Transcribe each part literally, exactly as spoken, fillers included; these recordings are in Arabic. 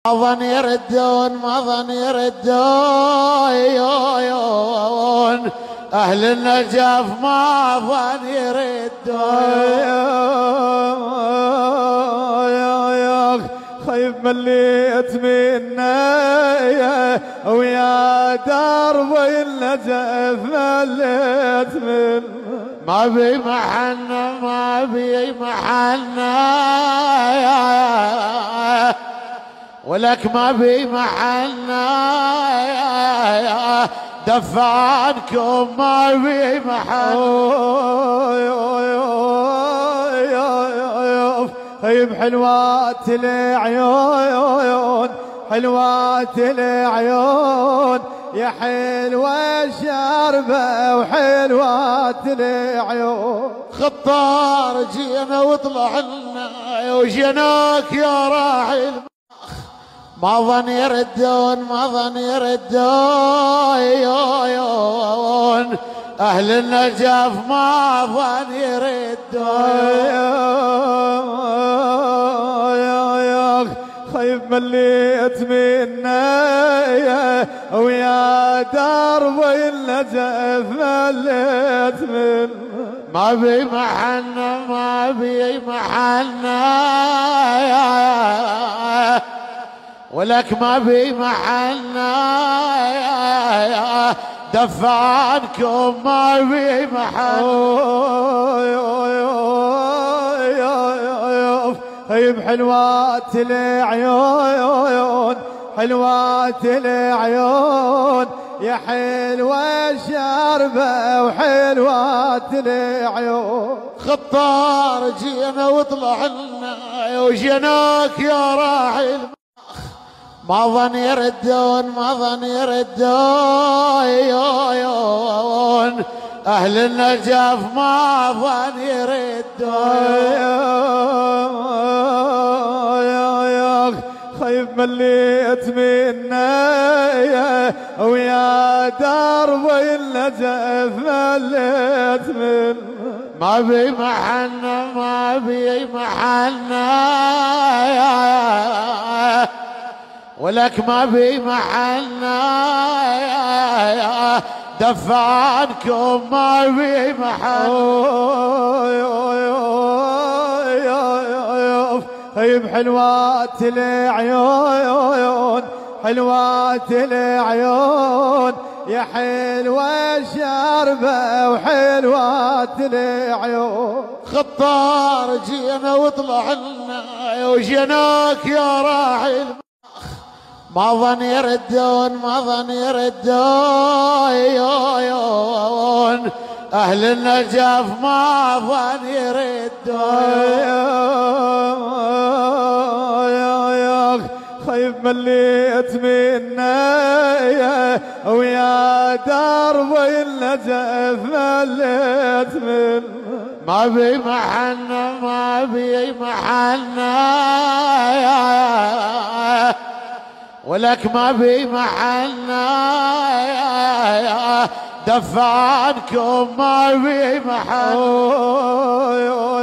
ما ظن يردون ما ظن يردون أهل النجف ما ظن يردون خيب مليت منا ويا درب النجف مليت من ما بي محنا ما بي محنا ولك ما بي محنا دفع عنكم ما بي محنا خيب حلوات العيون حلوات العيون يا حلوة الشربة وحلوات العيون خطار جينا وطلعنا وجناك يا راحل ما ظن يردون ما ظن يردون أهل النجف ما ظن يردون خيب مليت منا ويا درب النجف مليت من ما بي محنا ما بي محنا ولك ما بي محنا دفع عنكم ما بي محنا خيب حلوات العيون حلوات العيون يا حلوة الشربة وحلوات العيون خطار جينا وطلعنا وجناك يا راحل ما ظن يردون ما ظن يردون أهل النجف ما ظن يردون خيب مليت منا ويا درب النجف مليت من ما بي محنا ما بي محنا ولك ما بي محنا دفع عنكم ما بي محنا خيب حلوات العيون حلوات العيون يا حلوة الشربة وحلوات العيون خطار جينا وطلعنا وجناك يا راحل ما ظن يردون ما ظن يردون أهل النجف ما ظن يردون خيب مليت منا ويا درب النجف مليت من ما بي محنا ما بي محنا ولك ما بي محنا دفع عنكم ما بي محنا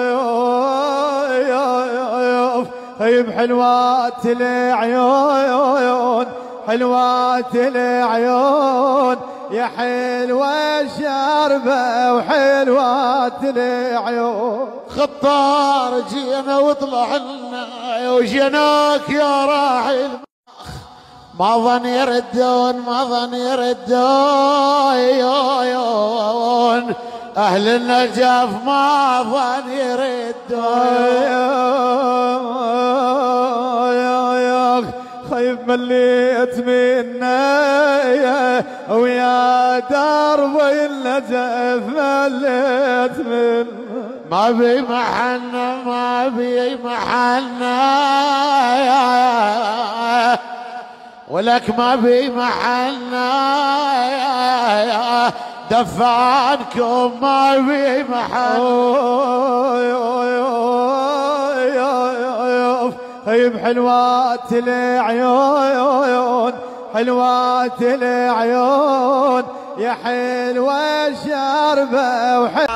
خيب حلوات العيون حلوات العيون يا حلوة الشربة وحلوات العيون خطار جينا وطلعنا وجناك يا راحل ما ظن يردون ما ظن يردون أهل النجف ما ظن يردون خيب مليت منا ويا درب النجف مليت من ما بي محنا ما بي محنا ولك ما بي محنا دفع عنكم ما بي محنا خيب حلوات العيون حلوات العيون يا حلوة الشربة وحلوة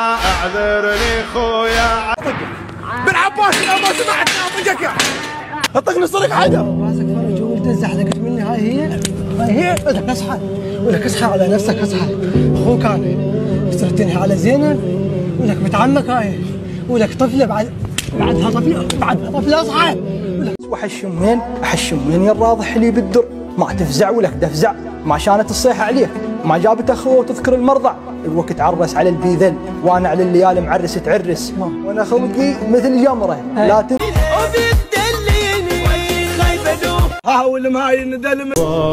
اعذرني خويا بالعباس لو ما سمعتنا ضجك اطقني صدق حيدر. راسك فرج وولد زحلقت مني. هاي هي هاي هي ولك اصحى ولك اصحى على نفسك اصحى. اخوك انا صرت تنهي على زينب ولك بنت عمك هاي ولك طفله بعد بعدها طفله بعدها طفله اصحى. وحشم وين احشم وين يا الراضح حليب الدر. ما تفزع ولك دفزع ما شانت الصيحه عليك. ما جابت اخوه وتذكر المرضع. الوقت عرس على البيذل وانا على الليالي معرس تعرس. وانا خلقي مثل جمره لا تن... حاول معي ندلم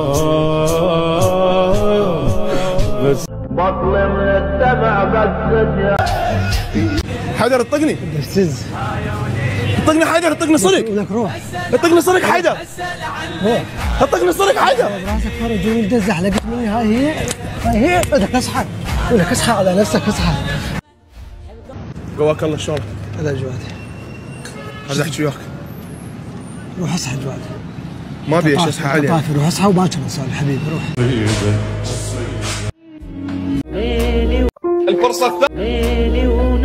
بطل من الدمع بس حيدر اطقني دفزز اطقني حيدر اطقني صدق. ولك روح اطقني صدق حيدر. روح اطقني صدق حيدر. راسك فرج وولد زحلقت مني. هاي هي هاي هي ولك اصحى ولك اصحى على نفسك اصحى. قواك الله شلونك؟ هلا جواد عايز احكي وياك. روح اصحى جواد. ما ابي ايش اصحى عليه. طافي روح اصحى وباكر نسولف حبيبي روح. الفرصة الثانية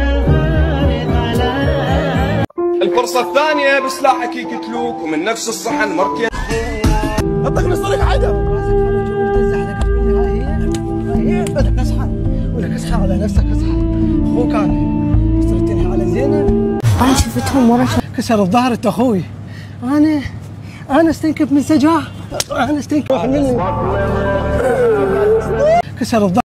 الفرصة الثانية بسلاحك يقتلوك ومن نفس الصحن مركز. اطقني صدق حيدر. راسك فرج وولد زحلقت مني. هاي هي هاي هي ولك اصحى ولك اصحى على نفسك اصحى. اخوك انا صرت تنهي على زينب. انا شفتهم ورا كسر الظهر اخوي. انا انا استنكف من سجاه. انا استنكف مني كسر الظهر.